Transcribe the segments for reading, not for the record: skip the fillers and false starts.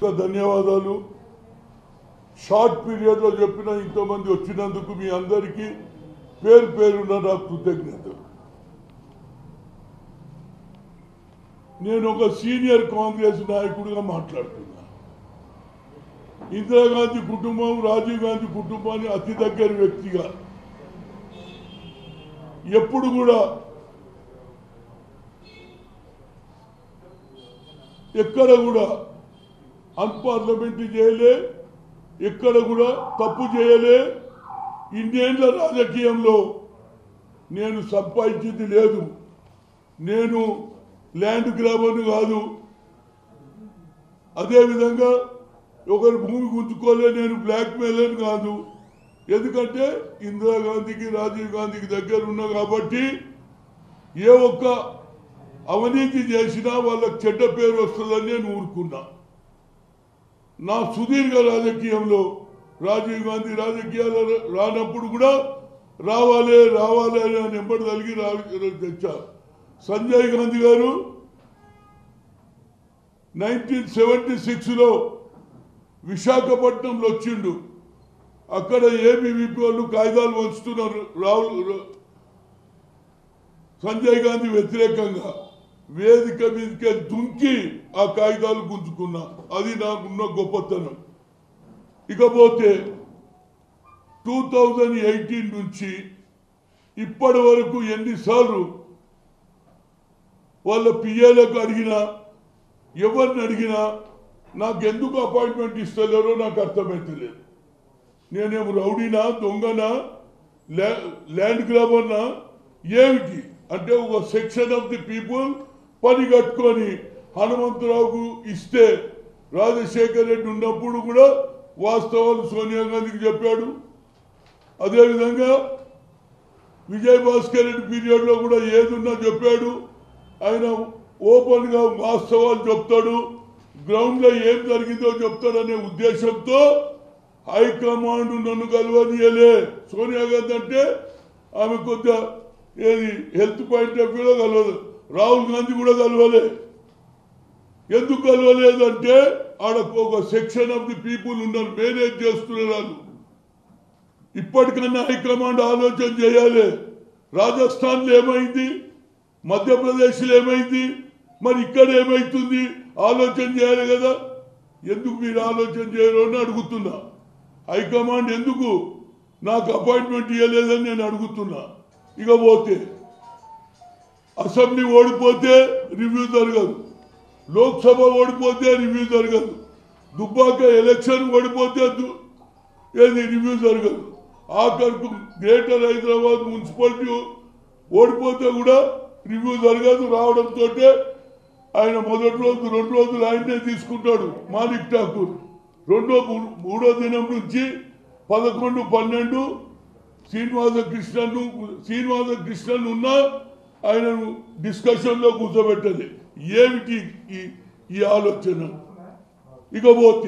ధన్యవాదాలు. షార్ట్ పీరియడ్లో చెప్పిన ఇంతమంది వచ్చినందుకు మీ అందరికీ పేరు పేరున నా కృతజ్ఞతలు. నేను ఒక సీనియర్ కాంగ్రెస్ నాయకుడిగా మాట్లాడుతున్నా. ఇందిరాగాంధీ కుటుంబం, రాజీవ్ గాంధీ కుటుంబాన్ని అతి దగ్గర వ్యక్తిగా ఎప్పుడు కూడా ఎక్కడ కూడా అన్పార్లమెంటరీ చేయలే, ఎక్కడ కూడా తప్పు చేయలే. ఇన్నేళ్ల రాజకీయంలో నేను సంపాదించింది లేదు. నేను ల్యాండ్ గ్రాబర్ని కాదు, అదేవిధంగా ఒకరి భూమి గుంజుకోలే, నేను బ్లాక్ మెయిలర్ కాదు. ఎందుకంటే ఇందిరాగాంధీకి, రాజీవ్ గాంధీకి దగ్గర ఉన్నా కాబట్టి ఏ ఒక్క అవినీతి చేసినా వాళ్ళకి చెడ్డ పేరు వస్తుందని నేను ఊరుకున్నా. నా సుదీర్ఘ రాజకీయంలో రాజీవ్ గాంధీ రాజకీయాలు రానప్పుడు కూడా రావాలి రావాలి అని నెంబడి తలిగి తెచ్చారు. సంజయ్ గాంధీ గారు 1976లో విశాఖపట్నంలో వచ్చిండు. అక్కడ ఏబీవీపీ వాళ్ళు కాగితాలు వంచుతున్నారు సంజయ్ గాంధీ వ్యతిరేకంగా. వేదిక మీదకే దుంకి ఆ కాగితాలు గుంజుకున్నా. అది నాకున్న గొప్పతనం. ఇకపోతే 2018 నుంచి ఇప్పటి వరకు ఎన్నిసార్లు వాళ్ళ పిఏలకు అడిగినా, ఎవరిని అడిగినా నాకెందుకు అపాయింట్మెంట్ ఇస్తలేరో నాకు అర్థమవుతలేదు. నేనేం రౌడీనా, దొంగనా, ల్యాండ్ గ్రాబర్నా ఏమిటి అంటే ఒక సెక్షన్ ఆఫ్ ది పీపుల్ పని కట్టుకొని హనుమంతరావుకు ఇస్తే రాజశేఖర్ రెడ్డి ఉన్నప్పుడు కూడా వాస్తవాలు సోనియా గాంధీకి చెప్పాడు. అదేవిధంగా విజయభాస్కర్ రెడ్డి పీరియడ్లో కూడా ఏదున్నా చెప్పాడు. ఆయన ఓపెన్గా వాస్తవాలు చెప్తాడు, గ్రౌండ్లో ఏం జరిగిందో చెప్తాడనే ఉద్దేశంతో హైకమాండ్ నన్ను కలవనీయలే. సోనియా గాంధీ అంటే ఆమె కొద్దిగా ఏది హెల్త్ పాయింట్ ఆఫ్ వ్యూలో కలవదు. రాహుల్ గాంధీ కూడా కలవలే. ఎందుకు కలవలేదంటే ఆడ ఒక సెక్షన్ ఆఫ్ ది పీపుల్ ఉన్నారు, మేనేజ్ చేస్తున్నారు. ఇప్పటికన్నా హైకమాండ్ ఆలోచన చేయాలి. రాజస్థాన్లో ఏమైంది, మధ్యప్రదేశ్లో ఏమైంది, మరి ఇక్కడ ఏమైతుంది ఆలోచన చేయాలి కదా. ఎందుకు మీరు ఆలోచన చేయరు అని అడుగుతున్నా. హైకమాండ్ ఎందుకు నాకు అపాయింట్మెంట్ ఇవ్వలేదని నేను అడుగుతున్నా. ఇకపోతే అసెంబ్లీ ఓడిపోతే రివ్యూ జరగదు, లోక్సభ ఓడిపోతే రివ్యూ జరగదు, దుబ్బాక ఎలక్షన్ ఓడిపోతే ఏది రివ్యూ జరగదు. ఆఖరికి గ్రేటర్ హైదరాబాద్ మున్సిపాలిటీ ఓడిపోతే కూడా రివ్యూ జరగదు. రావడంతో ఆయన మొదటి రోజు 2 రోజులు ఆయనే తీసుకుంటాడు మాలిక్ ఠాకూర్. మూడో దినం నుంచి 11, 12 శ్రీనివాసకృష్ణన్ ఉన్నా ఆయనను డిస్కషన్లో కూర్చోబెట్టలే. ఏమిటి ఈ ఆలోచన? ఇకపోతే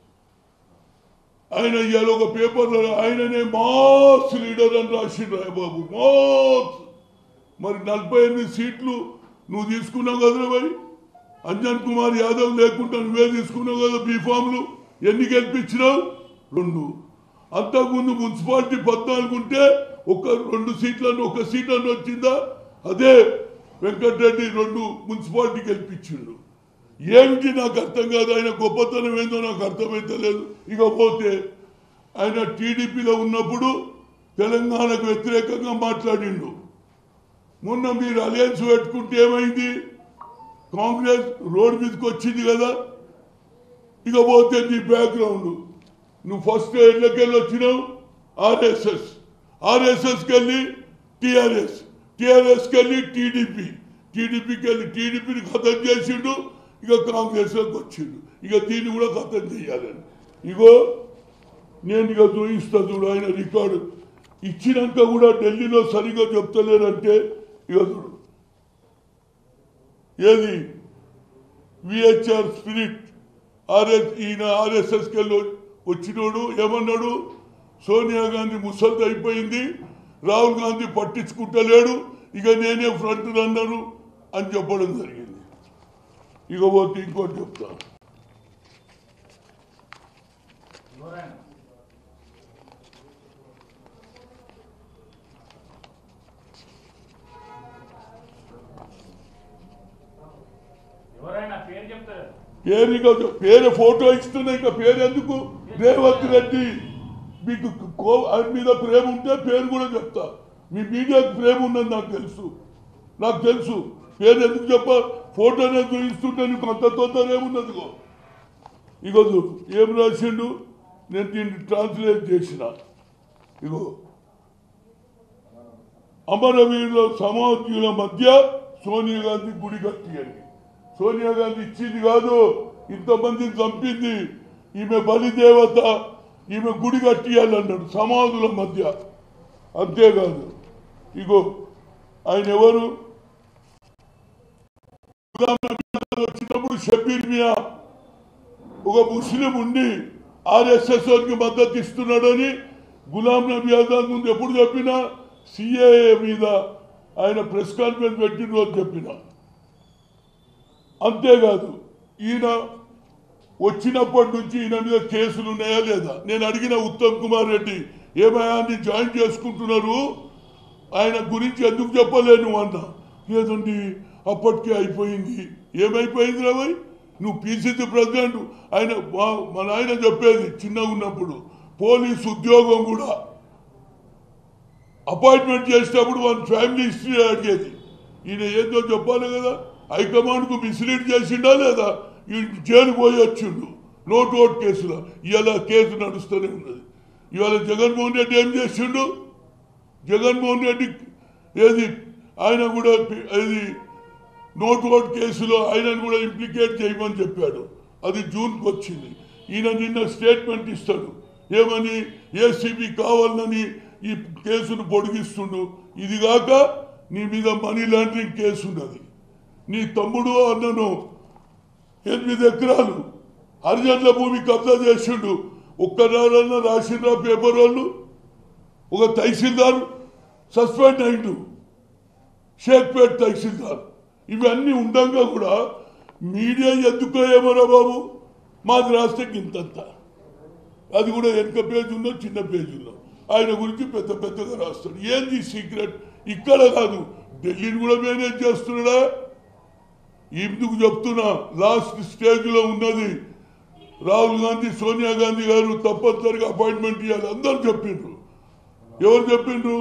ఆయన ఇవాళ ఒక పేపర్లో ఆయననే మాస్ లీడర్ అని రాసిండు. బాబు మాస్, మరి 48 సీట్లు నువ్వు తీసుకున్నావు కదరా మరి. అంజన్ కుమార్ యాదవ్ లేకుండా నువ్వే తీసుకున్నావు కదా బీఫామ్లు. ఎన్ని గెలిపించినావు? 2. అంతకుముందు మున్సిపాలిటీ 14 ఉంటే 2 సీట్లను 1 సీట్ అని వచ్చిందా? అదే వెంకటరెడ్డి 2 మున్సిపాలిటీ గెలిపించిండు. ఏమిటి నాకు అర్థం కాదు. ఆయన గొప్పతనం ఏందో నాకు అర్థమైతలేదు. ఇకపోతే ఆయన టీడీపీలో ఉన్నప్పుడు తెలంగాణకు వ్యతిరేకంగా మాట్లాడిండు. మొన్న మీరు అలయన్స్ పెట్టుకుంటే ఏమైంది? కాంగ్రెస్ రోడ్ మీదకి వచ్చింది కదా. ఇకపోతే నీ బ్యాక్గ్రౌండ్, నువ్వు ఫస్ట్ ఎట్లకెళ్ళి వచ్చినావు ఆర్ఎస్ఎస్కి వెళ్ళి టీఆర్ఎస్కి వెళ్ళి టీడీపీకి వెళ్ళి టీడీపీని ఖతం చేసిండు. ఇక కాంగ్రెస్లోకి వచ్చిండు. ఇక దీన్ని కూడా ఖతం చేయాలని ఇగో నేను ఇక చూపిస్తా చూడు. ఆయన రికార్డు ఇచ్చినాక కూడా ఢిల్లీలో సరిగ్గా చెప్తలేరంటే ఇక చూడు. ఏది విహెచ్ఆర్ స్పిరిట్ ఈయన ఆర్ఎస్ఎస్కి వెళ్ళి వచ్చినోడు ఏమన్నాడు? సోనియా గాంధీ ముసల్ది అయిపోయింది, రాహుల్ గాంధీ పట్టించుకుంటలేడు, ఇక నేనే ఫ్రంట్ రన్నరు అని చెప్పడం జరిగింది. ఇకపోతే ఇంకోటి చెప్తా. పేరు ఫోటో ఇస్తున్నా, ఇంకా పేరు ఎందుకు? రేవంత్ రెడ్డి. మీకు ఆయన మీద ప్రేమ ఉంటే పేరు కూడా చెప్తా. మీ మీడియాకు ప్రేమ ఉన్నది నాకు తెలుసు. పేరు ఎందుకు చెప్ప? ఫోటోనే చూపిస్తుంటే నీకు అంత తొందర ఏమున్నదిగో. ఇగో ఏం రాసిండు, నేను దీన్ని ట్రాన్స్లేట్ చేసిన. ఇగో అమరవీరుల సమాధుల మధ్య సోనియా గాంధీ గుడి కట్టియండి. సోనియా గాంధీ ఇచ్చింది కాదు, ఇంతమందిని చంపింది. ఈమె బలిదేవత, ఈమె గుడి కట్టియాలన్నాడు సమాధుల మధ్య. అంతేకాదు, ఇగో ఆయన ఎవరు? వచ్చినప్పుడు షబీర్ మియా ఒక ముస్లిం ఉండి ఆర్ఎస్ఎస్ వారికి మద్దతు ఇస్తున్నాడని గులాం నబీ ఆజాద్ ముందు ఎప్పుడు చెప్పినా, సిఏఏ మీద ఆయన ప్రెస్ కాన్ఫరెన్స్ పెట్టిన రోజు చెప్పిన. అంతేకాదు, ఈయన వచ్చినప్పటి నుంచి ఈయన మీద కేసులు ఉన్నాయా లేదా? నేను అడిగిన ఉత్తమ్ కుమార్ రెడ్డి, ఏమయ్యా అని జాయిన్ చేసుకుంటున్నారు, ఆయన గురించి ఎందుకు చెప్పలేను అన్న. లేదండి అప్పటికే అయిపోయింది. ఏమైపోయింది రావై? నువ్వు పిసిసి ప్రెసిడెంట్. ఆయన మన ఆయన చెప్పేది చిన్నగా ఉన్నప్పుడు పోలీసు ఉద్యోగం కూడా అపాయింట్మెంట్ చేసేటప్పుడు వాళ్ళ ఫ్యామిలీ హిస్టరీ అడిగేది. ఈయన ఏందో చెప్పాలి కదా. హైకమాండ్కు మిస్లీడ్ చేసిండా లేదా? ఈ జైలుకు పోయి వచ్చిండు నోట్ ఓట్ కేసులో. ఇవాళ కేసు నడుస్తూనే ఉన్నది. ఇవాళ జగన్మోహన్ రెడ్డి ఏం చేసిండు? జగన్మోహన్ రెడ్డి ఏది ఆయన కూడా ఏది నోట్ ఓట్ కేసులో ఆయనను కూడా ఇంప్లికేట్ చేయమని చెప్పాడు. అది జూన్కి వచ్చింది. ఈయన నిన్న స్టేట్మెంట్ ఇస్తాడు ఏమని, ఏసీబీ కావాలని ఈ కేసును పొడిగిస్తుండు. ఇది కాక నీ మీద మనీ లాండరింగ్ కేసు ఉన్నది. నీ తమ్ముడు అన్నను 8 ఎకరాలు హరిజనుల భూమి కబ్జా చేసిండు. ఒక్కనాడన్నా రాసిండ్రా పేపర్ వాళ్ళు? ఒక తహసీల్దార్ సస్పెండ్ అయిండు, షేక్పేట్ తహసీల్దార్. ఇవన్నీ ఉండగా కూడా మీడియా ఎందుకో ఏమరా బాబు, మాది రాస్తే ఇంతంత. అది కూడా వెనక పేజ్ ఉందో చిన్న పేజ్ ఉందో ఆయన గురించి పెద్ద పెద్దగా రాస్తాడు. ఏంది సీక్రెట్? ఇక్కడ కాదు, ఢిల్లీని కూడా మేనేజ్ చేస్తున్నాడా? ఎందుకు చెప్తున్నా, లాస్ట్ స్టేజ్లో ఉన్నది. రాహుల్ గాంధీ, సోనియా గాంధీ గారు తప్పనిసరిగా అపాయింట్మెంట్ ఇవ్వాలి అందరూ చెప్పిండ్రు. ఎవరు చెప్పిండ్రు?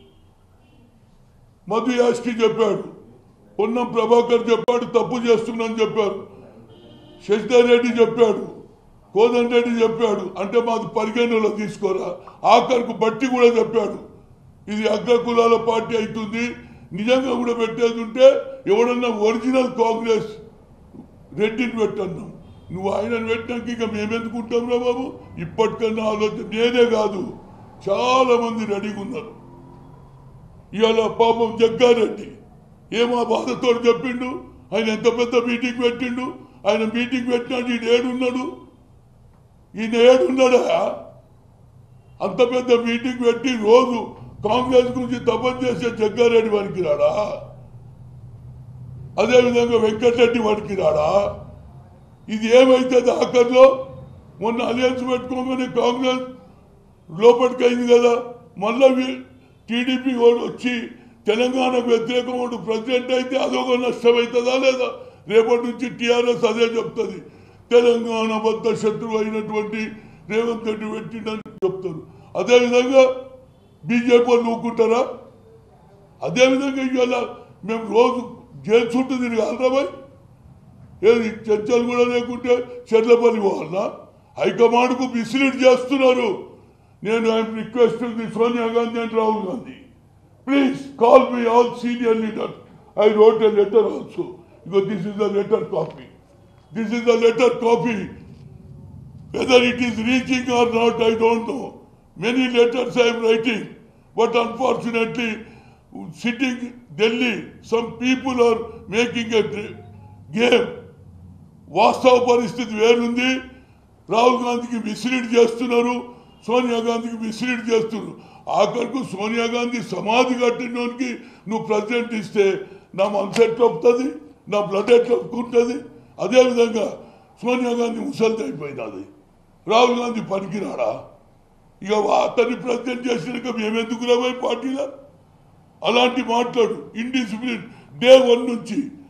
మధు యాష్కి చెప్పాడు, పొన్నం ప్రభాకర్ చెప్పాడు, తప్పు చేస్తున్నానని చెప్పారు. శశిధర్ రెడ్డి చెప్పాడు, కోదండ రెడ్డి చెప్పాడు. అంటే మాకు పరిగణనలో తీసుకోరా. ఆఖరికి బట్టి కూడా చెప్పాడు, ఇది అగ్రకులాల పార్టీ అవుతుంది. నిజంగా కూడా పెట్టేది ఉంటే ఎవడన్నా ఒరిజినల్ కాంగ్రెస్ రెడ్డిని పెట్టన్నాం. నువ్వు ఆయనను పెట్టినాక ఇక మేమెందుకుంటాం రా బాబు? ఇప్పటికన్నా ఆలోచన. నేనే కాదు, చాలా మంది రెడీగా ఉన్నారు. ఇవాళ పాపం జగ్గారెడ్డి ఏమో బాధతో చెప్పిండు. ఆయన ఎంత పెద్ద మీటింగ్ పెట్టిండు. ఆయన మీటింగ్ పెట్టినాడు, ఈయన ఏడున్నాడు? ఈయన ఏడున్నాడా? అంత పెద్ద మీటింగ్ పెట్టి రోజు కాంగ్రెస్ గురించి తపస్సు చేసే జగ్గారెడ్డి వారికి రాడా? అదేవిధంగా వెంకటరెడ్డి వారికి రాడా? ఇది ఏమైతుంది ఆఖరిలో? మొన్న అలయన్స్ పెట్టుకోగానే కాంగ్రెస్ లోపలికి అయింది కదా. మళ్ళీ టీడీపీ వాడు వచ్చి తెలంగాణకు వ్యతిరేకం ప్రెసిడెంట్ అయితే అదొక నష్టం అవుతుందా లేదా? రేపటి నుంచి టీఆర్ఎస్ అదే చెప్తుంది, తెలంగాణ బద్ద శత్రువు అయినటువంటి రేవంత్ రెడ్డి పెట్టిందని చెప్తారు. అదేవిధంగా బీజేపీ వాళ్ళు ఊరుకుంటారా? అదేవిధంగా ఇవాళ మేము రోజు జైలు చుట్టూ తిరగాలరా భయ్? ఏది చర్చలు కూడా లేకుంటే చెర్లపల్లి పోవాలన్నా? హైకమాండ్కు మిస్లీడ్ చేస్తున్నారు. నేను I am requesting the Sonia Gandhi and Rahul Gandhi, please call me all senior leaders. I wrote a letter also. Because this is the letter copy. This is the letter copy. Whether it is reaching or not, I don't know. Many letters I am writing. But unfortunately, sitting Delhi, some people are making a game. వాస్తవ పరిస్థితి వేరుంది. రాహుల్ గాంధీకి mislead చేస్తున్నారు, సోనియా గాంధీకి mislead చేస్తున్నారు. ఆఖరికి సోనియా గాంధీ సమాధి కట్టినోనికి నువ్వు president ఇస్తే నా మనసు ఎట్లా ఒప్పుతుంది, నా బ్లడ్ ఎట్లా ఒప్పుకుంటుంది? అదేవిధంగా సోనియా గాంధీ ముసలిది అయిపోయినది. రాహుల్ గాంధీ పనికిరాడా? ఇక అతన్ని ప్రెసిడెంట్ చేసినాక మేమెందుకు రాబోయే పార్టీలో అలాంటి మాట్లాడు. ఇండిసిప్లిన్ డే 1 నుంచి